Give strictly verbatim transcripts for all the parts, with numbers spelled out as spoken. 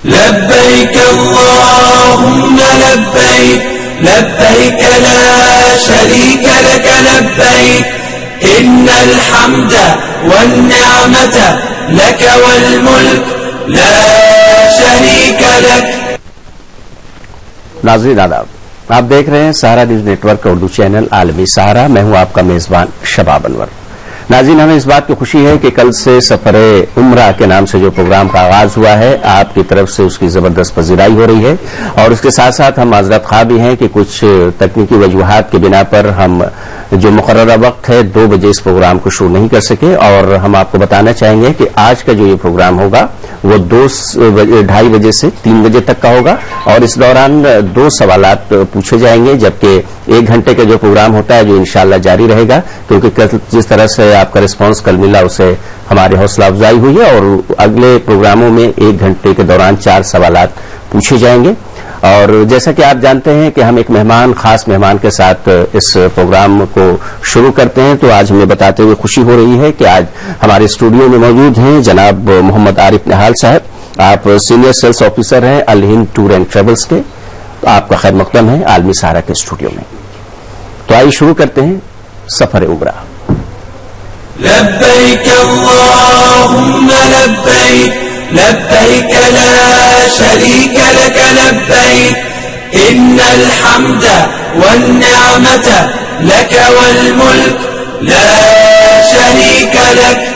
لبيك اللهم لبيك لبيك لا شريك لك لبيك إن الحمد والنعمة لك والملك لا شريك لك. ناظرین آداب، آپ دیکھ رہے ہیں سہارا نیوز نیٹ ورک کا اردو چینل عالمی سہارا. میں ہوں آپ کا میزبان شباب انور. ناظرین، ہمیں اس بات کی خوشی ہے کہ کل سے سفر عمرہ کے نام سے جو پروگرام کا آغاز ہوا ہے، آپ کی طرف سے اس کی زبردست پذیرائی ہو رہی ہے، اور اس کے ساتھ ساتھ ہم معذرت خواہ بھی ہیں کہ کچھ تکنیکی وجوہات کی بنا پر ہم جو مقررہ وقت ہے دو بجے اس پروگرام کو شروع نہیں کر سکے. اور ہم آپ کو بتانا چاہیں گے کہ آج کا جو یہ پروگرام ہوگا وہ دو ڈھائی بجے سے تین بجے تک کا ہوگا، اور اس دوران دو سوالات پوچھے جائیں گے، جبکہ ایک گھنٹے کا جو پروگرام ہوتا ہے جو انشاءاللہ جاری رہے گا، کیونکہ جس طرح سے آپ کا رسپانس کل ملا اسے ہماری حوصلہ افزائی ہوئی ہے، اور اگلے پروگراموں میں ایک گھنٹے کے دوران چار سوالات پوچھے جائیں گے. اور جیسا کہ آپ جانتے ہیں کہ ہم ایک مہمان خاص مہمان کے ساتھ اس پروگرام کو شروع کرتے ہیں، تو آج ہمیں بتاتے ہوئے خوشی ہو رہی ہے کہ آج ہمارے اسٹوڈیو میں موجود ہیں جناب محمد عارف نہال صاحب. آپ سینئر سیلس آفیسر ہیں الہند ٹور اینڈ ٹریولز کے. تو آپ کا خیر مقدم ہے عالمی سہارا کے اسٹوڈیو میں. تو آئیے شروع کرتے ہیں سفر عمرہ. لبيك اللهم لبيك لبيك لا شريك لك لبيك إن الحمد والنعمة لك والملك لا شريك لك.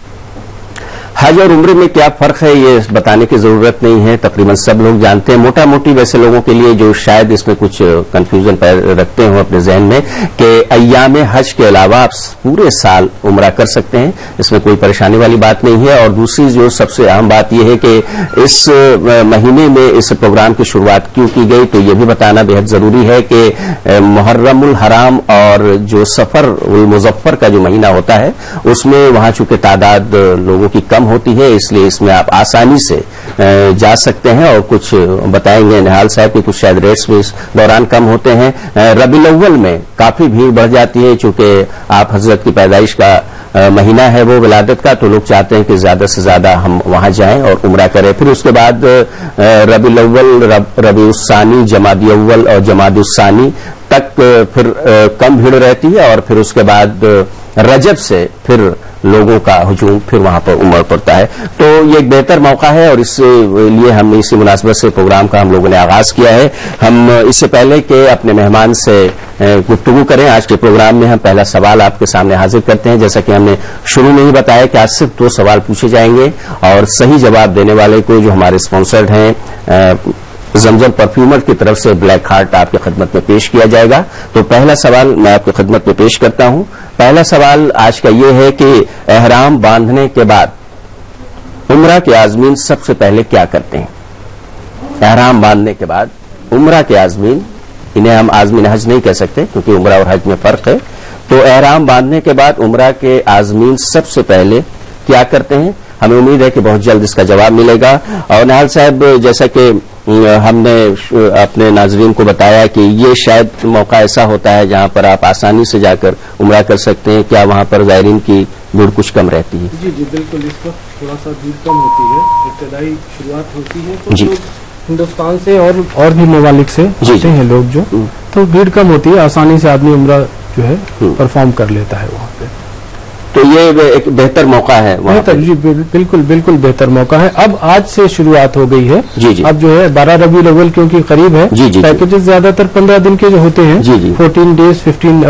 حج اور عمرے میں کیا فرق ہے یہ بتانے کی ضرورت نہیں ہے، تقریباً سب لوگ جانتے ہیں. موٹا موٹی ویسے لوگوں کے لیے جو شاید اس میں کچھ کنفیوژن رکھتے ہوں اپنے ذہن میں کہ ایام حج کے علاوہ آپ پورے سال عمرہ کر سکتے ہیں، اس میں کوئی پریشانی والی بات نہیں ہے. اور دوسری جو سب سے اہم بات یہ ہے کہ اس مہینے میں اس پروگرام کی شروعات کیوں کی گئی، تو یہ بھی بتانا بہت ضروری ہے کہ محرم الحرام اور جو سفر المظفر کا جو مہینہ ہوتا ہے اس میں وہاں چونکہ تعداد لوگوں کی کم ہوتی ہے، اس لیے اس میں آپ آسانی سے جا سکتے ہیں. اور کچھ بتائیں گے نہال صاحب کہ کچھ شاید ریٹس بھی اس دوران کم ہوتے ہیں. ربیع الاول میں کافی بھیڑ بڑھ جاتی ہے، چونکہ آپ حضرت کی پیدائش کا مہینہ ہے وہ ولادت کا، تو لوگ چاہتے ہیں کہ زیادہ سے زیادہ ہم وہاں جائیں اور عمرہ کریں. پھر اس کے بعد ربیع الاول، ربیع الثانی، جمادی اول اور جمادی الثانی تک پھر کم بھیڑ رہتی ہے، اور پھر اس کے بعد رجب سے پھر لوگوں کا ہجوم پھر وہاں پر عمر پڑتا ہے. تو یہ ایک بہتر موقع ہے، اور اس لیے ہم نے اسی مناسبت سے پروگرام کا ہم لوگوں نے آغاز کیا ہے. ہم اس سے پہلے کہ اپنے مہمان سے گفتگو کریں، آج کے پروگرام میں ہم پہلا سوال آپ کے سامنے حاضر کرتے ہیں. جیسا کہ ہم نے شروع میں ہی بتایا کہ آج صرف دو سوال پوچھے جائیں گے، اور صحیح جواب دینے والے کو جو ہمارے اسپانسرڈ ہیں زمزم پرفیومر کی طرف سے بلیک ہارٹ آپ کی خدمت میں پیش کیا جائے گا. تو پہلا سوال میں آپ کی خدمت میں پیش کرتا ہوں. پہلا سوال آج کا یہ ہے کہ احرام باندھنے کے بعد عمرہ کے عازمین سب سے پہلے کیا کرتے ہیں؟ احرام باندھنے کے بعد عمرہ کے عازمین، انہیں ہم عازمین حج نہیں کہہ سکتے کیونکہ عمرہ اور حج میں فرق ہے. تو احرام باندھنے کے بعد عمرہ کے عازمین سب سے پہلے کیا کرتے ہیں؟ ہمیں امید ہے کہ بہت جلد اس کا جواب ملے گا. اور نہال صاحب، جیسا کہ ہم نے اپنے ناظرین کو بتایا کہ یہ شاید موقع ایسا ہوتا ہے جہاں پر آپ آسانی سے جا کر عمرہ کر سکتے ہیں، کیا وہاں پر زائرین کی بھیڑ کچھ کم رہتی ہے؟ جی جی بالکل، اس وقت تھوڑا سا بھیڑ کم ہوتی ہے، ابتدائی شروعات ہوتی ہے تو جی ہندوستان سے اور اور بھی ممالک سے آتے ہیں لوگ، جو تو بھیڑ کم ہوتی ہے، آسانی سے آدمی عمرہ جو ہے پرفارم کر لیتا ہے وہاں پہ. تو یہ ایک بہتر موقع ہے وہاں بہتر، جی بالکل بالکل بہتر موقع ہے. اب آج سے شروعات ہو گئی ہے. جی جی اب جو ہے بارہ ربیع الاول کیونکہ قریب ہے، جی جی پیکیجز زیادہ تر پندرہ دن کے جو ہوتے ہیں، جی جی fourteen days fifteen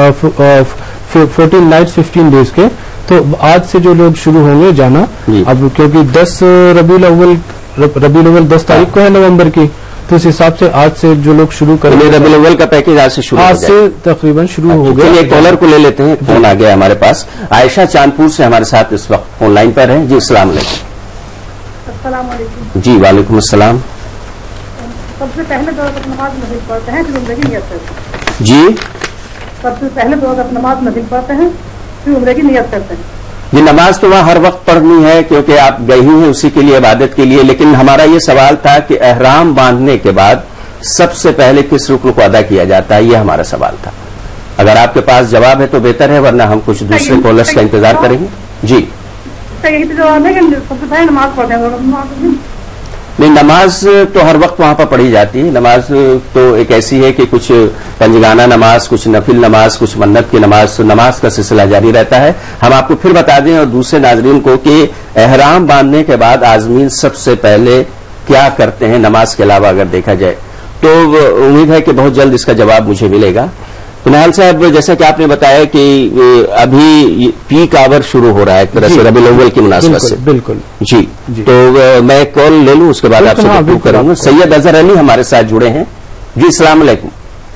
fourteen night fifteen days کے. تو آج سے جو لوگ شروع ہوں گے جانا، اب کیونکہ دس ربیع الاول ربیع الاول دس تاریخ کو ہے نومبر کی، تو اس حساب سے آج سے جو لوگ شروع کریں گے ربیع الاول کا پیکیج آج سے شروع آج سے تقریباً شروع ہو گیا. ایک کالر کو لے لیتے ہیں، فون آ گیا ہمارے پاس. عائشہ چاندپور سے ہمارے ساتھ اس وقت فون لائن پر ہیں. جی السلام علیکم. السلام علیکم. جی وعلیکم السلام. سب سے پہلے دو وقت نماز مسجد پڑھتے ہیں پھر عمرے کی نیت کرتے ہیں. جی سب سے پہلے دو وقت نماز مسجد پڑھتے ہیں پھر عمرے کی نیت کرتے ہیں. یہ نماز تو وہاں ہر وقت پڑھنی ہے کیونکہ آپ گئی ہیں اسی کے لیے، عبادت کے لیے. لیکن ہمارا یہ سوال تھا کہ احرام باندھنے کے بعد سب سے پہلے کس رکن کو ادا کیا جاتا ہے، یہ ہمارا سوال تھا. اگر آپ کے پاس جواب ہے تو بہتر ہے، ورنہ ہم کچھ دوسرے کالرس کا انتظار کریں گے. جی یہی تو جواب ہے کہ سب سے پہلے نماز پڑھتے ہیں. نہیں، نماز تو ہر وقت وہاں پر پڑھی جاتی ہے. نماز تو ایک ایسی ہے کہ کچھ پنجگانہ نماز، کچھ نفل نماز، کچھ منت کی نماز، نماز کا سلسلہ جاری رہتا ہے. ہم آپ کو پھر بتا دیں اور دوسرے ناظرین کو کہ احرام باندھنے کے بعد عازمین سب سے پہلے کیا کرتے ہیں نماز کے علاوہ اگر دیکھا جائے تو امید ہے کہ بہت جلد اس کا جواب مجھے ملے گا. تو نہال صاحب، جیسا کہ آپ نے بتایا کہ ابھی پیک آور شروع ہو رہا ہے ایک طرح سے ربیع الاول کی مناسبت سے. بالکل جی, جی. تو میں کال لے لوں، اس کے بعد آپ سے گفتگو کروں گا. سید اظہر علی ہمارے ساتھ جڑے ہیں. جی السلام علیکم.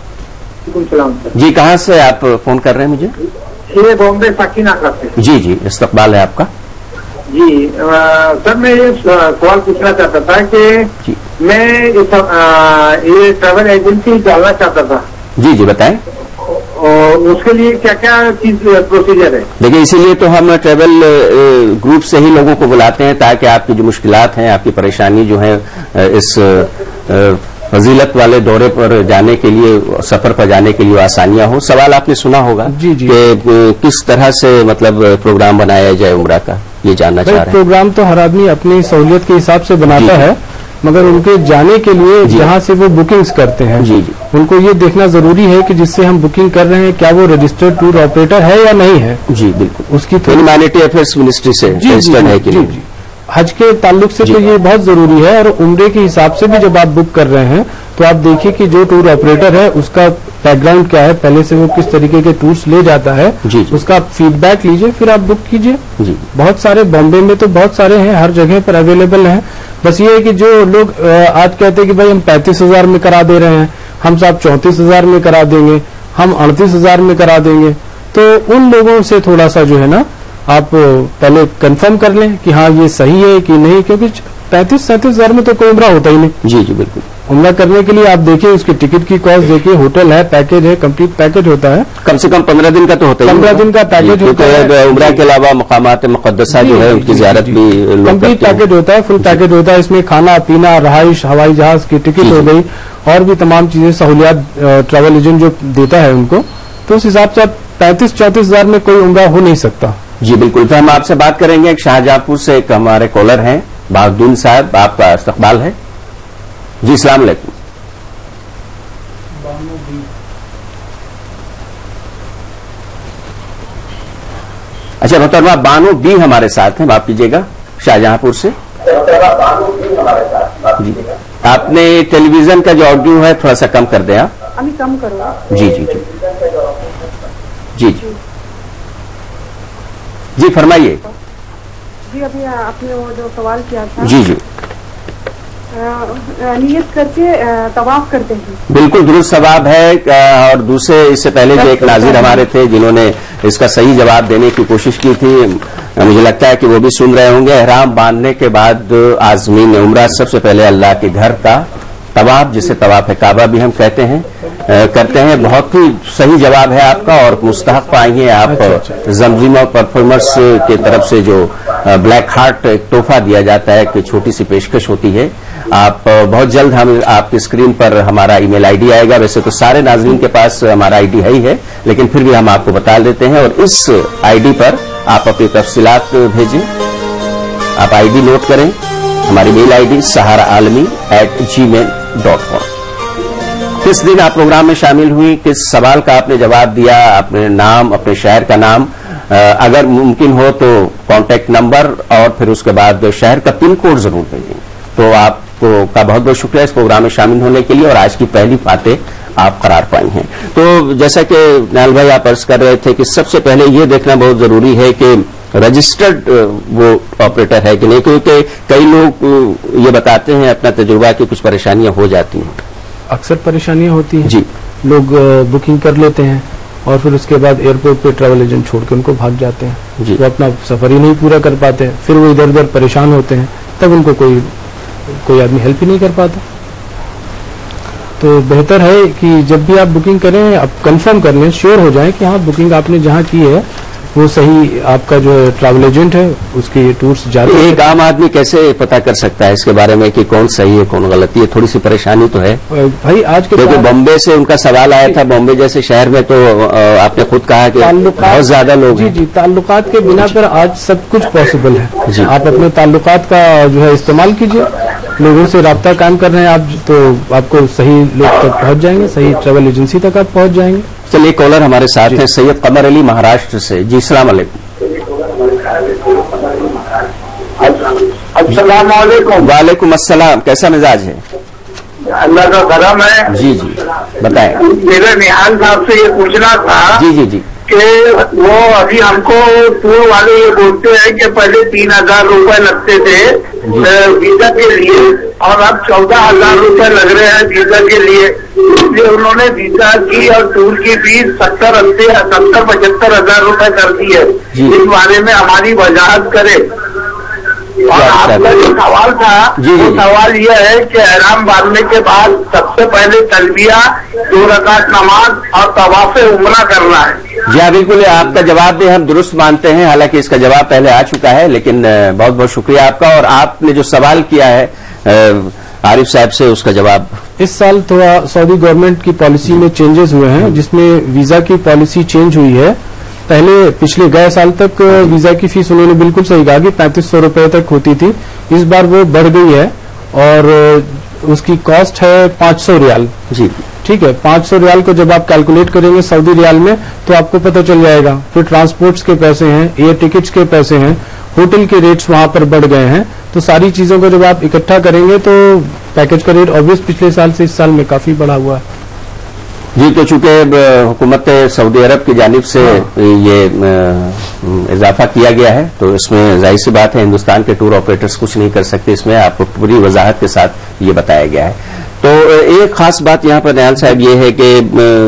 جی کہاں سے آپ فون کر رہے ہیں مجھے؟ یہ بامبے ساکینہ سے. جی جی استقبال ہے آپ کا. جی سر، میں یہ سوال پوچھنا چاہتا تھا کہ میں یہ ٹریول ایجنسی ڈالنا چاہتا تھا. جی جی بتائیں. اس کے لیے کیا کیا چیز پروسیجر ہے؟ دیکھیے، اسی لیے تو ہم ٹریول گروپ سے ہی لوگوں کو بلاتے ہیں تاکہ آپ کی جو مشکلات ہیں، آپ کی پریشانی جو ہے اس فضیلت والے دورے پر جانے کے لیے، سفر پر جانے کے لیے آسانیاں ہوں. سوال آپ نے سنا ہوگا جی جی کہ کس طرح سے مطلب پروگرام بنایا جائے عمرہ کا، یہ جاننا چاہ رہے ہیں. پروگرام تو ہر آدمی اپنی سہولت کے حساب سے بناتا ہے، مگر ان کے جانے کے لیے جہاں سے وہ بکنگز کرتے ہیں جی جی ان کو یہ دیکھنا ضروری ہے کہ جس سے ہم بکنگ کر رہے ہیں کیا وہ رجسٹرڈ ٹور آپریٹر ہے یا نہیں ہے. جی بالکل. اس کی ہیومینٹی افیئرس منسٹری سے رجسٹرڈ ہے کہ جی جی حج کے تعلق سے تو یہ بہت ضروری ہے. اور عمرے کے حساب سے بھی جب آپ بک کر رہے ہیں تو آپ دیکھیے کہ جو ٹور آپریٹر ہے اس کا بیک گراؤنڈ کیا ہے، پہلے سے وہ کس طریقے کے ٹورس لے جاتا ہے، جی جی اس کا فیڈ بیک لیجئے پھر آپ بک کیجئے. جی بہت سارے بامبے میں تو بہت سارے ہیں، ہر جگہ پر اویلیبل ہیں. بس یہ ہے کہ جو لوگ آج کہتے ہیں کہ بھائی ہم پینتیس ہزار میں کرا دے رہے ہیں، ہم صاحب چونتیس ہزار میں کرا دیں گے، ہم اڑتیس ہزار میں کرا دیں گے، تو ان لوگوں سے تھوڑا سا جو ہے نا آپ پہلے کنفرم کر لیں کہ ہاں یہ صحیح ہے کہ نہیں، کیونکہ پینتیس سینتیس ہزار میں تو کوئی عمرہ ہوتا ہی نہیں. جی جی بالکل. عمرہ کرنے کے لیے آپ دیکھیں اس کی ٹکٹ کی کاسٹ دیکھیے، ہوٹل ہے، پیکج ہے، کمپلیٹ پیکج ہوتا ہے. کم سے کم پندرہ دن کا تو ہوتا ہے. پندرہ دن کا پیکج ہوتا ہے. عمرہ کے علاوہ مقامات مقدسہ جو ہے ان کی زیارت بھی کمپلیٹ پیکج ہوتا ہے، فل پیکج ہوتا ہے. اس میں کھانا پینا، رہائش، ہوائی جہاز کی ٹکٹ ہو گئی اور بھی تمام چیزیں سہولیات ٹریول ایجنٹ جو دیتا ہے ان کو. تو اس حساب سے پینتیس چونتیس ہزار میں کوئی عمرہ ہو نہیں سکتا. جی بالکل. تو ہم آپ سے بات کریں گے. شاہجہاں پور سے ایک ہمارے کالر ہیں بہادر صاحب، آپ کا استقبال ہے. جی السلام علیکم. اچھا محترمہ بانو بی ہمارے ساتھ ہیں، بات کیجیے گا شاہجہاں پور سے. جی آپ نے ٹیلی ویژن کا جو آڈیو ہے تھوڑا سا کم کر دیں آپ. ابھی کم کرو. جی جی جی جی جی جی فرمائیے. جی ابھی آپ نے وہ جو سوال کیا تھا. جی جی نیت کر کے طواف کرتے ہیں. بالکل درست ثواب ہے. اور دوسرے اس سے پہلے جو ایک ناظر ہمارے تھے جنہوں نے اس کا صحیح جواب دینے کی کوشش کی تھی، مجھے لگتا ہے کہ وہ بھی سن رہے ہوں گے. احرام باندھنے کے بعد عازمین عمرہ سب سے پہلے اللہ کے گھر کا طواف، جسے طواف کعبہ بھی ہم کہتے ہیں، کرتے ہیں. بہت ہی صحیح جواب ہے آپ کا اور مستحق پائیں آپ. زمزمہ پرفارمرز کی طرف سے جو بلیک ہارٹ ایک تحفہ دیا جاتا ہے کہ چھوٹی سی پیشکش ہوتی ہے. آپ بہت جلد ہم آپ کی اسکرین پر ہمارا ای میل آئی ڈی آئے گا. ویسے تو سارے ناظرین کے پاس ہمارا آئی ڈی ہے ہی ہے، لیکن پھر بھی ہم آپ کو بتا دیتے ہیں. اور اس آئی ڈی پر آپ اپنی تفصیلات بھیجیں. آپ آئی ڈی نوٹ کریں. ہماری میل آئی ڈی سہارا عالمی at G mile dot com. کس دن آپ پروگرام میں شامل ہوئی، کس سوال کا آپ نے جواب دیا، اپنے نام، اپنے شہر کا نام، اگر ممکن ہو تو کانٹیکٹ نمبر اور پھر اس کے بعد شہر کا پن کوڈ ضرور بھیجیں. تو آپ کو کا بہت بہت شکریہ اس پروگرام میں شامل ہونے کے لیے. اور آج کی پہلی باتیں آپ قرار پائی ہیں. تو جیسا کہ نہال بھائی آپ عرض کر رہے تھے کہ سب سے پہلے یہ دیکھنا بہت ضروری ہے کہ رجسٹرڈ وہ آپریٹر ہے کہ نہیں، کیونکہ کئی لوگ یہ بتاتے ہیں اپنا تجربہ کہ کچھ پریشانیاں ہو جاتی ہیں. اکثر پریشانیاں ہوتی ہیں. جی لوگ بکنگ کر لیتے ہیں اور پھر اس کے بعد ایئرپورٹ پہ ٹریول ایجنٹ چھوڑ کے ان کو بھاگ جاتے ہیں. جی وہ اپنا سفر ہی نہیں پورا کر پاتے، پھر وہ ادھر ادھر پریشان ہوتے ہیں، تب ان کو کوئی کوئی آدمی ہیلپ ہی نہیں کر پاتا. تو بہتر ہے کہ جب بھی آپ بکنگ کریں آپ کنفرم کر لیں، شیور ہو جائیں کہ ہاں بکنگ آپ نے جہاں کی ہے وہ صحیح آپ کا جو ٹریول ایجنٹ ہے اس کے ٹورس جاری. ایک عام آدمی کیسے پتا کر سکتا ہے اس کے بارے میں کہ کون صحیح ہے کون غلط؟ یہ تھوڑی سی پریشانی تو ہے بھائی آج کے. کیونکہ بامبے سے ان کا سوال آیا تھا. بامبے جیسے شہر میں تو آپ نے خود کہا کہ بہت زیادہ لوگ. جی جی تعلقات کے بنا پر آج سب کچھ پاسبل ہے. آپ اپنے تعلقات کا جو ہے استعمال کیجیے. लोगों से राब्ता कायम कर रहे हैं आप, तो आपको सही लोग तक पहुंच जाएंगे, सही ट्रैवल एजेंसी तक आप पहुंच जाएंगे। चलिए, कॉलर हमारे साथ हैं सैयद कमर अली महाराष्ट्र से। जी, अस्सलाम वालेकुम। अस्सलाम वालेकुम। वालेकुम अस्सलाम। कैसा मिजाज है? अल्लाह का करम है। जी जी, बताएं। मेरे निहाल साहब से ये पूछना था जी जी जी कि वो अभी हमको टूर वाले ये बोलते हैं कि पहले तीन हजार रुपए लगते थे वीजा के लिए और अब चौदह हजार रुपए लग रहे हैं वीजा के लिए, इसलिए उन्होंने वीजा की और टूर की फीस सत्तर अस्सी सत्तर पचहत्तर हजार रुपए कर दी है। इस बारे में हमारी वजाहत करे। और आपका जो सवाल था वो सवाल ये है कि एहराम बांधने के बाद सबसे पहले तलबिया, दो रकात नमाज और तवाफ उमरा करना है। जी हाँ, बिल्कुल, आपका जवाब भी हम दुरुस्त मानते हैं। हालांकि इसका जवाब पहले आ चुका है, लेकिन बहुत बहुत शुक्रिया आपका। और आपने जो सवाल किया है आरिफ साहब से, उसका जवाब। इस साल थोड़ा सऊदी गवर्नमेंट की पॉलिसी में चेंजेस हुए हैं, जिसमें वीजा की पॉलिसी चेंज हुई है। पहले पिछले गए साल तक वीजा की फीस उन्होंने बिल्कुल सही कहा कि पैंतीस सौ रुपए तक होती थी। इस बार वो बढ़ गई है और उसकी कॉस्ट है पांच सौ रियाल। जी, ठीक है, पांच सौ रियाल को जब आप कैलकुलेट करेंगे सऊदी रियाल में तो आपको पता चल जाएगा। फिर ट्रांसपोर्ट्स के पैसे हैं, एयर टिकट्स के पैसे हैं, होटल के रेट्स वहां पर बढ़ गए हैं। तो सारी चीजों को जब आप इकट्ठा करेंगे तो पैकेज का रेट ऑब्वियस पिछले साल से इस साल में काफी बढ़ा हुआ है। जी, तो चूंकि हुकूमत सऊदी अरब की जानिब से ये इजाफा किया गया है, तो इसमें जाहिर सी बात है हिंदुस्तान के टूर ऑपरेटर्स कुछ नहीं कर सकते। इसमें आपको पूरी वजाहत के साथ ये बताया गया है। तो एक खास बात यहाँ पर निहाल साहब ये है कि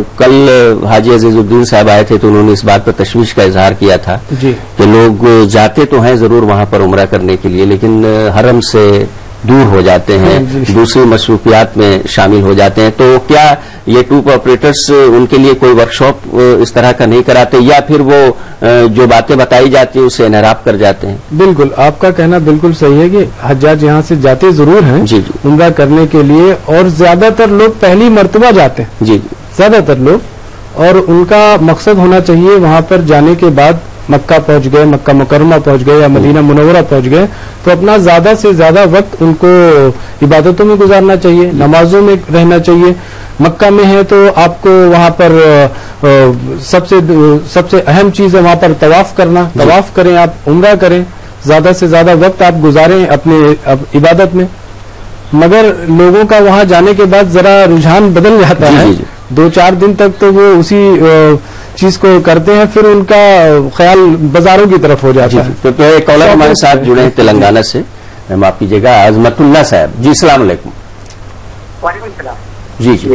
कल हाजी अजीजुद्दीन साहब आए थे, तो उन्होंने इस बात पर तशवीश का इजहार किया था जी कि लोग जाते तो हैं जरूर वहां पर उमरा करने के लिए, लेकिन हरम से दूर हो जाते हैं, दूसरी मसरूफियात में शामिल हो जाते हैं। तो क्या ये टूर ऑपरेटर्स उनके लिए कोई वर्कशॉप इस तरह का नहीं कराते, या फिर वो जो बातें बताई जाती हैं उसे इनराब कर जाते हैं? बिल्कुल, आपका कहना बिल्कुल सही है कि हज्जाज यहाँ से जाते जरूर हैं जी जी उम्रा करने के लिए, और ज्यादातर लोग पहली मर्तबा जाते हैं जी ज्यादातर लोग, और उनका मकसद होना चाहिए वहां पर जाने के बाद मक्का पहुंच गए, मक्का मुकरमा पहुंच गए या मदीना मुनव्वरा पहुंच गए, तो अपना ज्यादा से ज्यादा वक्त उनको इबादतों में गुजारना चाहिए, नमाजों में रहना चाहिए। मक्का में है तो आपको वहां पर सबसे सबसे अहम चीज है वहां पर तवाफ करना। तवाफ करें, आप उम्रा करें, ज्यादा से ज्यादा वक्त आप गुजारें अपने अप, इबादत में। मगर लोगों का वहां जाने के बाद जरा रुझान बदल जाता जी, है जी, जी। दो चार दिन तक तो वो उसी चीज को करते हैं, फिर उनका ख्याल बाजारों की तरफ हो जाता है। तो, तो एक कॉलर हमारे साथ जुड़े हैं तेलंगाना से, माफ कीजिएगा, अजमतुल्लाह साहब। जी, सलाम अलैकुम। वालेकुम सलाम। जी जी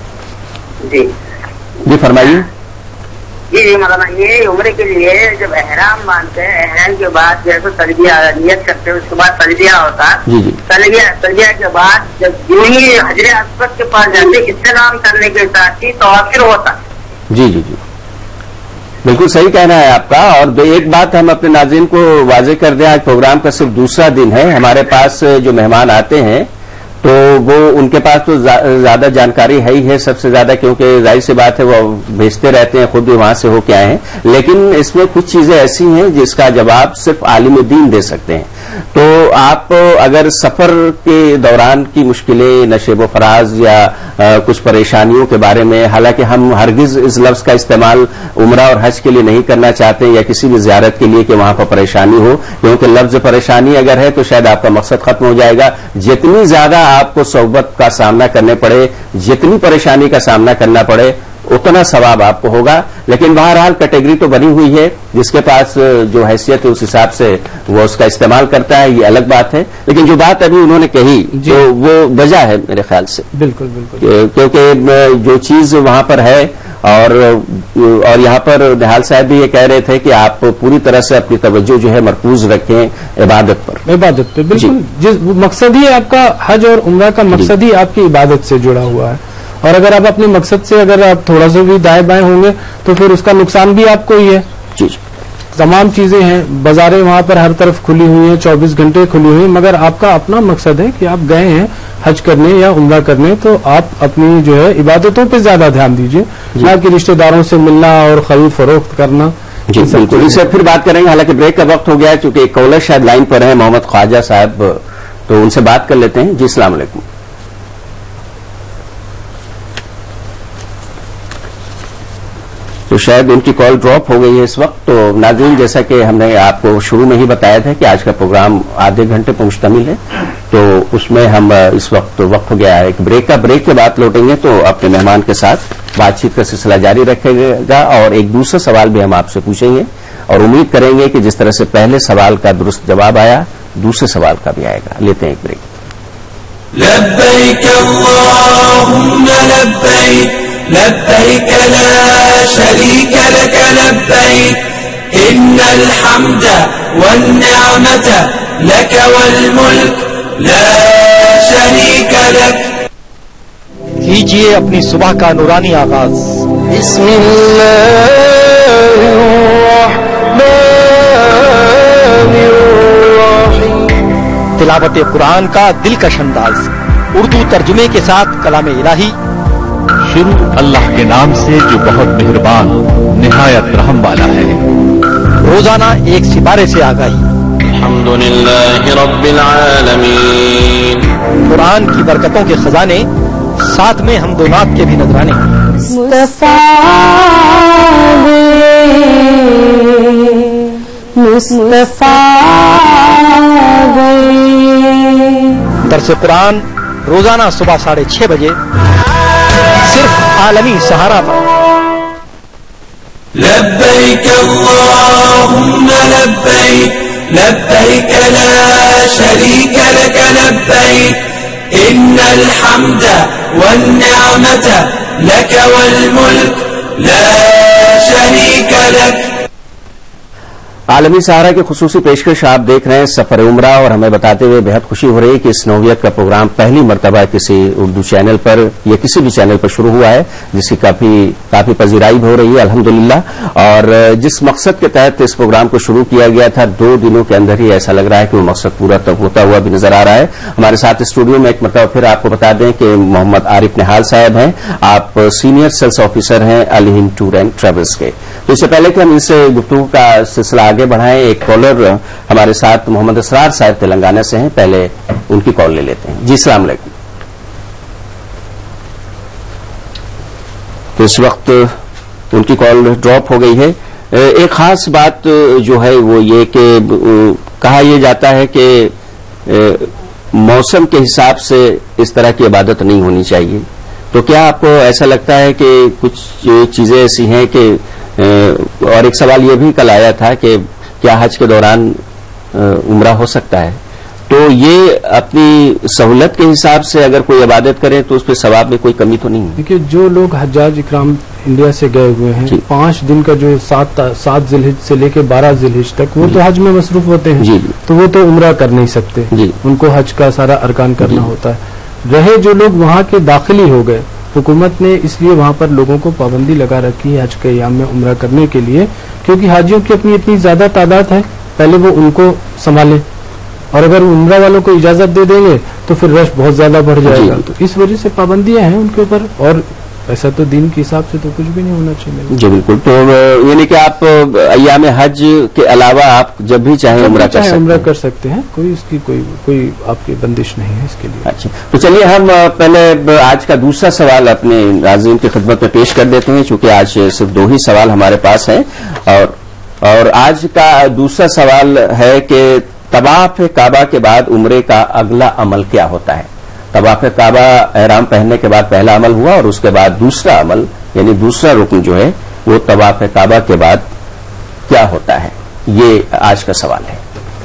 जी जी फरमाइए। जी जी मतलब ये उम्र के लिए जब एहराम बांधते हैं, एहराम के बाद जैसे तलबिया नियत करते हैं, उसके बाद तलबिया होता है। जी जी तलबिया तलबिया के बाद जब यूं ही हजरे अस्वद के पास जाते, इस्तेलाम करने के साथ ही तवाफिर होता है। जी जी जी बिल्कुल सही कहना है आपका। और एक बात हम अपने नाज़रीन को वाजे कर दें, आज प्रोग्राम का सिर्फ दूसरा दिन है। हमारे पास जो मेहमान आते हैं तो वो उनके पास तो ज्यादा जानकारी है ही है, सबसे ज्यादा, क्योंकि जाहिर सी बात है वो भेजते रहते हैं, खुद भी वहां से होके आए हैं। लेकिन इसमें कुछ चीजें ऐसी हैं जिसका जवाब सिर्फ आलिम दीन दे सकते हैं। तो आप अगर सफर के दौरान की मुश्किलें, नशेब फराज या आ, कुछ परेशानियों के बारे में, हालांकि हम हरगिज इस लफ्ज का इस्तेमाल उम्रा और हज के लिए नहीं करना चाहते या किसी भी ज़ियारत के लिए कि वहां पर परेशानी हो, क्योंकि लफ्ज परेशानी अगर है तो शायद आपका मकसद खत्म हो जाएगा। जितनी ज्यादा आपको सोबत का सामना करने पड़े, जितनी परेशानी का सामना करना पड़े, उतना सवाब आपको होगा। लेकिन बहरहाल कैटेगरी तो बनी हुई है, जिसके पास जो हैसियत है उस हिसाब से वो उसका इस्तेमाल करता है, ये अलग बात है। लेकिन जो बात अभी उन्होंने कही तो वो वजह है मेरे ख्याल से। बिल्कुल बिल्कुल, क्योंकि जो चीज वहां पर है, और और यहाँ पर निहाल साहब भी ये कह रहे थे कि आप पूरी तरह से अपनी तवज्जो जो है मरकूज रखें इबादत पर। इबादत पे बिल्कुल, जिस मकसद ही आपका हज और उम्रा का मकसद ही आपकी इबादत से जुड़ा हुआ है, और अगर आप अपने मकसद से अगर आप थोड़ा सा भी दाएं बाएं होंगे तो फिर उसका नुकसान भी आपको ही है। जी, तमाम चीजें हैं, बाजारें वहां पर हर तरफ खुली हुई हैं, चौबीस घंटे खुली हुई हैं, मगर आपका अपना मकसद है कि आप गए हैं हज करने या उम्रा करने, तो आप अपनी जो है इबादतों पे ज्यादा ध्यान दीजिए, ना कि रिश्तेदारों से मिलना और खरीद फरोख्त करना। जी बिल्कुल, इससे फिर बात करेंगे। हालांकि ब्रेक का वक्त हो गया है, चूंकि एक कॉलर शायद लाइन पर है, मोहम्मद ख्वाजा साहब تو ان سے بات کر لیتے ہیں. جی السلام علیکم. تو شاید ان کی کال ڈراپ ہو گئی ہے اس وقت. تو ناظرین جیسا کہ ہم نے آپ کو شروع میں ہی بتایا تھا کہ آج کا پروگرام آدھے گھنٹے پر مشتمل ہے، تو اس میں ہم اس وقت وقت ہو گیا ہے ایک بریک کا. بریک کے بعد لوٹیں گے تو اپنے مہمان کے ساتھ بات چیت کا سلسلہ جاری رکھے گا اور ایک دوسرا سوال بھی ہم آپ سے پوچھیں گے اور امید کریں گے کہ جس طرح سے پہلے سوال کا درست جواب آیا دوسرے سوال کا بھی آئے گا. لیتے ہیں ایک بریک. لبيك اللهم لبيك لبيك لا شريك لك لبيك إن الحمد والنعمة لك والملك لا شريك لك. کیجئے اپنی صبح کا نورانی آغاز بسم الله الرحمن الرحيم. تلاوت قرآن کا دلکش انداز اردو ترجمے کے ساتھ کلام الہی. شروع اللہ کے نام سے جو بہت مہربان نہایت رحم والا ہے. روزانہ ایک سپارے سے آگاہی. الحمد للہ رب العالمین. قرآن کی برکتوں کے خزانے، ساتھ میں حمد و نعت کے بھی نذرانے. مصطفیٰ مصطفیٰ درس قرآن روزانہ صبح ساڑھے چھ بجے صرف عالمی سہارا پر. لبیک اللہم لبیک لبیک لا شریک لک لبیک ان الحمد والنعمت لک والملک لا شریک لک. عالمی سہارا کی خصوصی پیشکش آپ دیکھ رہے ہیں سفر عمرہ، اور ہمیں بتاتے ہوئے بہت خوشی ہو رہی ہے کہ اس نوعیت کا پروگرام پہلی مرتبہ کسی اردو چینل پر یا کسی بھی چینل پر شروع ہوا ہے، جس کی کافی کافی پذیرائی ہو رہی ہے الحمدللہ. اور جس مقصد کے تحت اس پروگرام کو شروع کیا گیا تھا دو دنوں کے اندر ہی ایسا لگ رہا ہے کہ وہ مقصد پورا ہوتا ہوا بھی نظر آ رہا ہے. ہمارے ساتھ اسٹوڈیو میں ایک مرتبہ پھر آپ کو بتا دیں کہ محمد عارف نہال صاحب ہیں، آپ سینئر سیلز آفیسر ہیں Ali Hind tour and travels کے. تو اس سے پہلے کہ ہم ان سے گفتگو کا سلسلہ آگے بڑھائیں، ایک کالر ہمارے ساتھ محمد اسرار صاحب تلنگانہ سے ہیں، پہلے ان کی کال لے لیتے ہیں. جی السلام علیکم. تو اس وقت ان کی کال ڈراپ ہو گئی ہے. ایک خاص بات جو ہے وہ یہ کہ کہا یہ جاتا ہے کہ موسم کے حساب سے اس طرح کی عبادت نہیں ہونی چاہیے. تو کیا آپ کو ایسا لگتا ہے کہ کچھ چیزیں ایسی ہیں کہ، اور ایک سوال یہ بھی کل آیا تھا کہ کیا حج کے دوران عمرہ ہو سکتا ہے؟ تو یہ اپنی سہولت کے حساب سے اگر کوئی عبادت کرے تو اس پہ ثواب میں کوئی کمی تو نہیں ہے؟ دیکھیے جو لوگ حجاج اکرام انڈیا سے گئے ہوئے ہیں، پانچ دن کا جو سات سات ذی الحج سے لے کے بارہ ذی الحج تک وہ تو حج میں مصروف ہوتے ہیں، جی تو وہ تو عمرہ کر نہیں سکتے، ان کو حج کا سارا ارکان کرنا ہوتا ہے. رہے جو لوگ وہاں کے داخلی ہو گئے، حکومت نے اس لیے وہاں پر لوگوں کو پابندی لگا رکھی ہے حج کے ایام میں عمرہ کرنے کے لیے، کیونکہ حاجیوں کی اپنی اتنی زیادہ تعداد ہے، پہلے وہ ان کو سنبھالیں، اور اگر عمرہ والوں کو اجازت دے دیں گے تو پھر رش بہت زیادہ بڑھ جائے گا. تو اس وجہ سے پابندیاں ہیں ان کے اوپر، اور ایسا تو دین کے حساب سے تو کچھ بھی نہیں ہونا چاہیے. جی بالکل. تو یعنی کہ آپ ایام حج کے علاوہ آپ جب بھی چاہیں عمرہ کر سکتے ہیں، عمرہ کر سکتے ہیں، کوئی اس کی کوئی کوئی آپ کی بندش نہیں ہے اس کے لیے. اچھا، تو چلیے ہم پہلے آج کا دوسرا سوال اپنے ناظرین کی خدمت میں پیش کر دیتے ہیں، چونکہ آج صرف دو ہی سوال ہمارے پاس ہیں. اور اور آج کا دوسرا سوال ہے کہ طواف کعبہ کے بعد عمرے کا اگلا عمل کیا ہوتا ہے؟ طواف کعبہ احرام پہننے کے بعد پہلا عمل ہوا، اور اس کے بعد دوسرا عمل یعنی دوسرا رکن جو ہے وہ طواف کعبہ کے بعد کیا ہوتا ہے؟ یہ آج کا سوال ہے.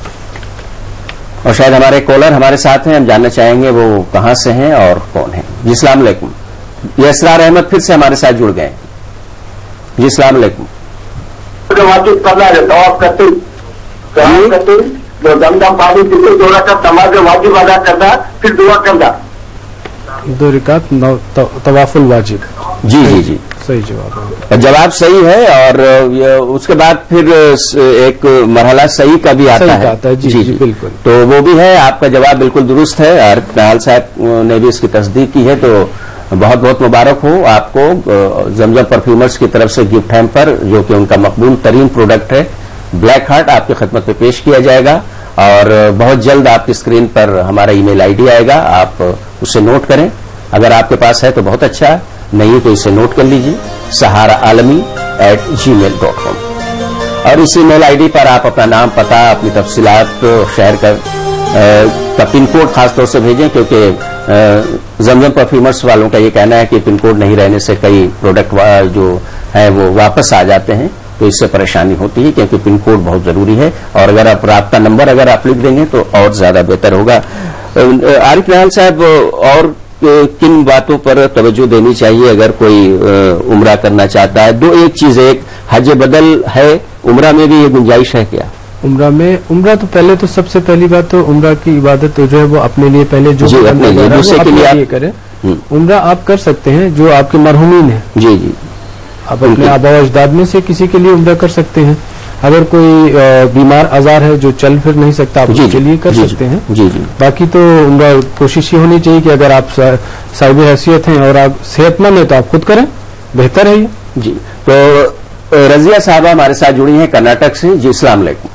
اور شاید ہمارے کالر ہمارے ساتھ ہیں، ہم جاننا چاہیں گے وہ کہاں سے ہیں اور کون ہیں. جی السلام علیکم. یہ اسرار احمد پھر سے ہمارے ساتھ جڑ گئے. جی السلام علیکم. واجب کرنا ہے طواف کرتے کرتے جو دم دم پانی پیتے دورہ کا نماز واجب ادا کرنا، پھر دعا کرنا. دو رکعت طواف الواجب. جی جی جی صحیح جواب. جواب صحیح ہے، اور اس کے بعد پھر ایک مرحلہ صحیح کا بھی آتا ہے. جی جی بالکل. تو وہ بھی ہے، آپ کا جواب بالکل درست ہے. عارف نہال صاحب نے بھی اس کی تصدیق کی ہے، تو بہت بہت مبارک ہو آپ کو. زمزم پرفیومرز کی طرف سے گفٹ ہیمپر جو کہ ان کا مقبول ترین پروڈکٹ ہے بلیک ہارٹ آپ کی خدمت میں پیش کیا جائے گا. اور بہت جلد آپ کی اسکرین پر ہمارا ای میل آئی ڈی آئے گا, آپ اسے نوٹ کریں. اگر آپ کے پاس ہے تو بہت اچھا, نہیں تو اسے نوٹ کر لیجیے, سہارا عالمی at G mile dot com. اور اس ای میل آئی ڈی پر آپ اپنا نام, پتہ, اپنی تفصیلات, شہر کا کا پن کوڈ خاص طور سے بھیجیں, کیونکہ زمزم پرفیومرس والوں کا یہ کہنا ہے کہ پن کوڈ نہیں رہنے سے کئی پروڈکٹ جو ہیں وہ واپس آ جاتے ہیں, تو اس سے پریشانی ہوتی ہے, کیونکہ پن کوڈ بہت ضروری ہے. اور اگر آپ رابطہ نمبر اگر آپ لکھ دیں گے تو اور زیادہ بہتر ہوگا. عارف نہال صاحب, اور کن باتوں پر توجہ دینی چاہیے اگر کوئی عمرہ کرنا چاہتا ہے؟ دو ایک چیز, ایک حج بدل ہے, عمرہ میں بھی یہ گنجائش ہے کیا؟ عمرہ میں عمرہ تو پہلے تو سب سے پہلی بات تو عمرہ کی عبادت جو ہے وہ اپنے لیے پہلے جو جی اپنے لیے, دوسرے کے لیے کریں. عمرہ آپ کر سکتے ہیں جو آپ کے مرحومین ہیں, جی جی, آپ اپنے آبا و اجداد میں سے کسی کے لیے عمرہ کر سکتے ہیں. اگر کوئی بیمار آزار ہے جو چل پھر نہیں سکتا, آپ اس کے لیے کر سکتے ہیں. جی جی. باقی تو عمرہ کوشش یہ ہونی چاہیے کہ اگر آپ صاحب حیثیت ہیں اور آپ صحت مند ہیں تو آپ خود کریں, بہتر ہے یہ. جی, تو رضیہ صاحبہ ہمارے ساتھ جڑی ہیں کرناٹک سے. جی السلام علیکم.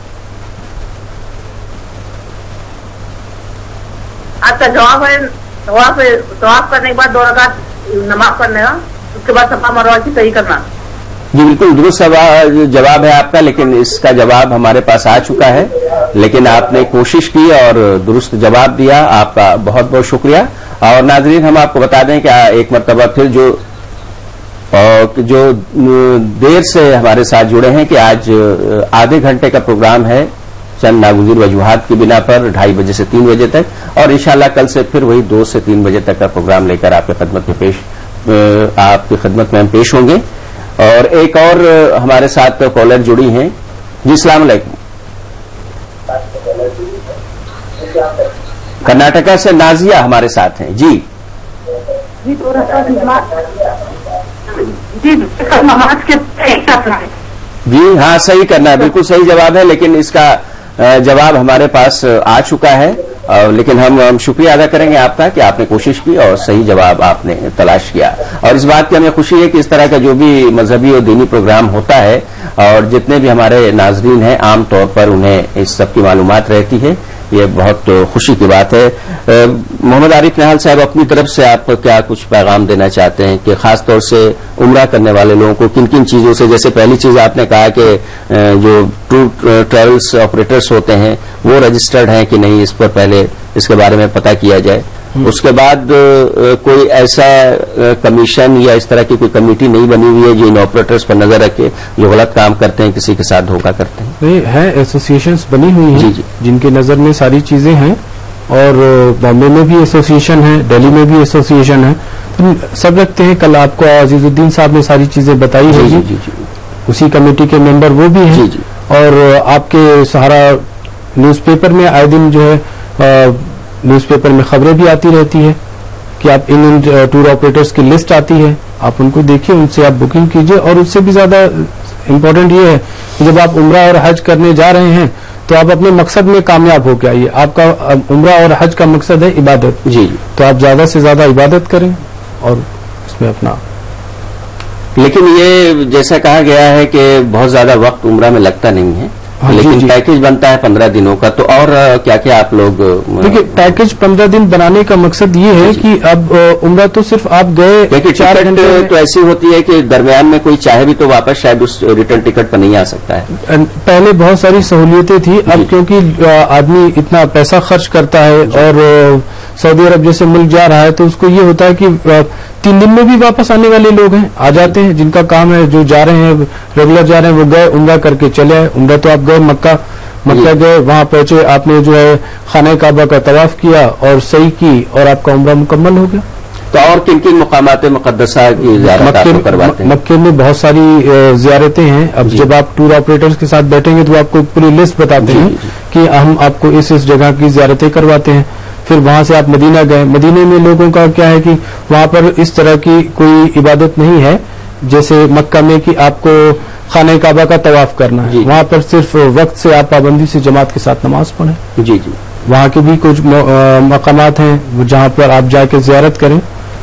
آپ کا جواب ہے طواف کرنے کے بعد دو رکعت نماز پڑھنے کا, اس کے بعد صفا مروہ کی صحیح کرنا. جی بالکل درست جواب ہے آپ کا, لیکن اس کا جواب ہمارے پاس آ چکا ہے, لیکن آپ نے کوشش کی اور درست جواب دیا, آپ کا بہت بہت شکریہ. اور ناظرین, ہم آپ کو بتا دیں کہ ایک مرتبہ پھر جو جو دیر سے ہمارے ساتھ جڑے ہیں کہ آج آدھے گھنٹے کا پروگرام ہے چند ناگزیر وجوہات کی بنا پر, ڈھائی بجے سے تین بجے تک, اور انشاءاللہ کل سے پھر وہی دو سے تین بجے تک کا پروگرام لے کر آپ کی خدمت میں پیش آپ کی خدمت میں ہم پیش ہوں گے. اور ایک اور ہمارے ساتھ کالر جڑی ہیں. جی السلام علیکم. کرناٹکا سے نازیہ ہمارے ساتھ ہیں. جی جی ہاں صحیح کرنا ہے, بالکل صحیح جواب ہے, لیکن اس کا جواب ہمارے پاس آ چکا ہے, لیکن ہم ہم شکریہ ادا کریں گے آپ کا کہ آپ نے کوشش کی اور صحیح جواب آپ نے تلاش کیا. اور اس بات کی ہمیں خوشی ہے کہ اس طرح کا جو بھی مذہبی اور دینی پروگرام ہوتا ہے اور جتنے بھی ہمارے ناظرین ہیں عام طور پر انہیں اس سب کی معلومات رہتی ہے, یہ بہت خوشی کی بات ہے. محمد عارف نہال صاحب, اپنی طرف سے آپ کیا کچھ پیغام دینا چاہتے ہیں کہ خاص طور سے عمرہ کرنے والے لوگوں کو کن کن چیزوں سے, جیسے پہلی چیز آپ نے کہا کہ جو ٹور ٹریولس آپریٹرس ہوتے ہیں وہ رجسٹرڈ ہیں کہ نہیں, اس پر پہلے اس کے بارے میں پتہ کیا جائے. اس کے بعد کوئی ایسا کمیشن یا اس طرح کی کوئی کمیٹی نہیں بنی ہوئی ہے جو ان آپریٹرس پر نظر رکھے جو غلط کام کرتے ہیں, کسی کے ساتھ دھوکہ کرتے ہیں؟ نہیں ہے, ایسوسیشنز بنی ہوئی ہیں جی جی جن کی نظر میں ساری چیزیں ہیں, اور بامبے میں بھی ایسوسیشن ہے, دہلی میں بھی ایسوسیشن ہے, سب رکھتے ہیں. کل آپ کو عزیز الدین صاحب نے ساری چیزیں بتائی جی ہیں, جی جی اسی کمیٹی کے ممبر وہ بھی ہیں. جی جی. اور آپ کے سہارا نیوز پیپر میں آئے دن جو ہے نیوز پیپر میں خبریں بھی آتی رہتی ہے کہ آپ ان ٹور آپریٹرز کی لسٹ آتی ہے, آپ ان کو دیکھیے, ان سے آپ بکنگ کیجیے. اور اس سے بھی زیادہ امپورٹنٹ یہ ہے کہ جب آپ عمرہ اور حج کرنے جا رہے ہیں تو آپ اپنے مقصد میں کامیاب ہو کے آئیے. آپ کا عمرہ اور حج کا مقصد ہے عبادت, جی تو آپ زیادہ سے زیادہ عبادت کریں اور اس میں اپنا. لیکن یہ جیسا کہا گیا ہے کہ بہت زیادہ وقت عمرہ میں لگتا نہیں ہے, لیکن پیکج بنتا ہے پندرہ دنوں کا, تو اور کیا کیا آپ لوگ دیکھیے پیکج پندرہ دن بنانے کا مقصد یہ ہے کہ اب عمرہ تو صرف آپ گئے چار گھنٹے تو ایسی ہوتی ہے کہ درمیان میں کوئی چاہے بھی تو واپس شاید اس ریٹرن ٹکٹ پر نہیں آ سکتا ہے. پہلے بہت ساری سہولیتیں تھیں, اب کیونکہ آدمی اتنا پیسہ خرچ کرتا ہے اور سعودی عرب جیسے ملک جا رہا ہے تو اس کو یہ ہوتا ہے کہ تین دن میں بھی واپس آنے والے لوگ ہیں, آ جاتے ہیں, جن کا کام ہے جو جا رہے ہیں ریگولر جا رہے ہیں وہ گئے عمرہ کر کے چلے آئے. عمرہ تو آپ گئے مکہ, مکہ گئے, وہاں پہنچے, آپ نے جو ہے خانہ کعبہ کا طواف کیا اور صحیح کی اور آپ کا عمرہ مکمل ہو گیا. تو اور کن کن مقامات مقدسہ کی زیارت کرواتے ہیں؟ مکے میں بہت ساری زیارتیں ہیں. اب جب آپ ٹور آپریٹرز کے ساتھ بیٹھیں گے تو آپ کو پوری لسٹ بتاتے ہیں کہ ہم آپ کو اس اس جگہ کی زیارتیں کرواتے ہیں. پھر وہاں سے آپ مدینہ گئے, مدینے میں لوگوں کا کیا ہے کہ وہاں پر اس طرح کی کوئی عبادت نہیں ہے جیسے مکہ میں کہ آپ کو خانہ کعبہ کا طواف کرنا ہے. وہاں پر صرف وقت سے آپ پابندی سے جماعت کے ساتھ نماز پڑھیں. جی جی. وہاں کے بھی کچھ مقامات ہیں جہاں پر آپ جا کے زیارت کریں,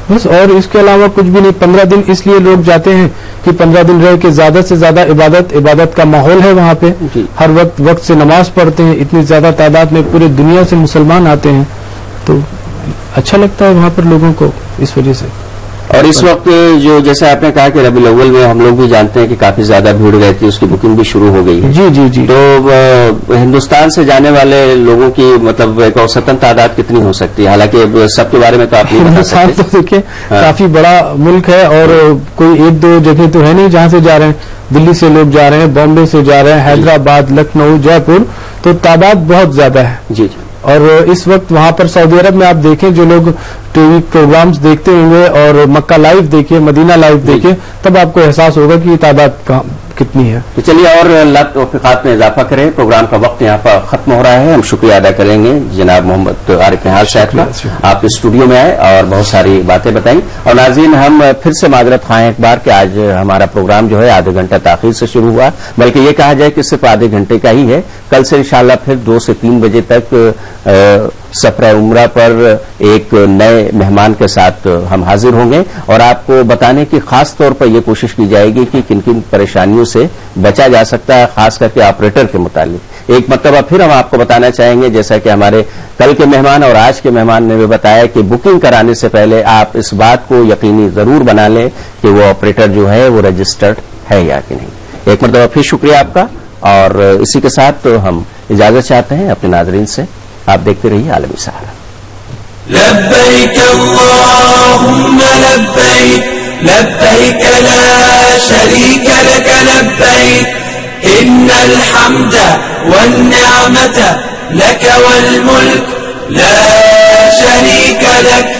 بس اور اس کے علاوہ کچھ بھی نہیں. پندرہ دن اس لیے لوگ جاتے ہیں کہ پندرہ دن رہ کے زیادہ سے زیادہ عبادت عبادت کا ماحول ہے وہاں پہ. ہر وقت وقت سے نماز پڑھتے ہیں. اتنی زیادہ تعداد میں پورے دنیا سے مسلمان آتے ہیں تو اچھا لگتا ہے وہاں پر لوگوں کو اس وجہ سے. اور اس وقت جو جیسے آپ نے کہا کہ ربیع الاول میں ہم لوگ بھی جانتے ہیں کہ کافی زیادہ بھیڑ رہتی ہے, اس کی بکنگ بھی شروع ہو گئی ہے. جی جی جی. تو ہندوستان سے جانے والے لوگوں کی مطلب ایک اوسطاً تعداد کتنی ہو سکتی ہے؟ حالانکہ سب کے بارے میں تو آپ نہیں بتا سکتے. ہندوستان تو دیکھیں کافی بڑا ملک ہے اور کوئی ایک دو جگہ تو ہے نہیں جہاں سے جا رہے ہیں. دلی سے لوگ جا رہے ہیں, بامبے سے جا رہے ہیں, حیدرآباد, لکھنؤ, جے پور, تو تعداد بہت زیادہ ہے. جی جی. اور اس وقت وہاں پر سعودی عرب میں آپ دیکھیں جو لوگ ٹی وی پروگرامز دیکھتے ہوں گے اور مکہ لائیو دیکھیں, مدینہ لائیو دیکھیں, تب آپ کو احساس ہوگا کہ یہ تعداد کتنی ہے. تو چلیے اور اللہ توفیقات میں اضافہ کریں. پروگرام کا وقت یہاں پر ختم ہو رہا ہے. ہم شکریہ ادا کریں گے جناب محمد عارف نہال صاحب کا, آپ اسٹوڈیو میں آئے اور بہت ساری باتیں بتائیں. اور ناظرین ہم پھر سے معذرت خواہیں ایک بار کہ آج ہمارا پروگرام جو ہے آدھے گھنٹہ تاخیر سے شروع ہوا, بلکہ یہ کہا جائے کہ صرف آدھے گھنٹے کا ہی ہے. کل سے انشاءاللہ پھر دو سے تین بجے تک سفر عمرہ پر ایک نئے مہمان کے ساتھ ہم حاضر ہوں گے اور آپ کو بتانے کی خاص طور پر یہ کوشش کی جائے گی کہ کن کن پریشانیوں سے بچا جا سکتا ہے, خاص کر کے آپریٹر کے متعلق. ایک مرتبہ پھر ہم آپ کو بتانا چاہیں گے, جیسا کہ ہمارے کل کے مہمان اور آج کے مہمان نے بھی بتایا, کہ بکنگ کرانے سے پہلے آپ اس بات کو یقینی ضرور بنا لیں کہ وہ آپریٹر جو ہے وہ رجسٹرڈ ہے یا کہ نہیں. ایک مرتبہ پھر شکریہ آپ کا, اور اسی کے ساتھ ہم اجازت چاہتے ہیں اپنے ناظرین سے. آپ دیکھتے رہیے عالمی سہارا. لبیک اللہم لبیک لبیک لا شریک لک لبیک ان الحمد والنعمت لک والملک لا شریک لک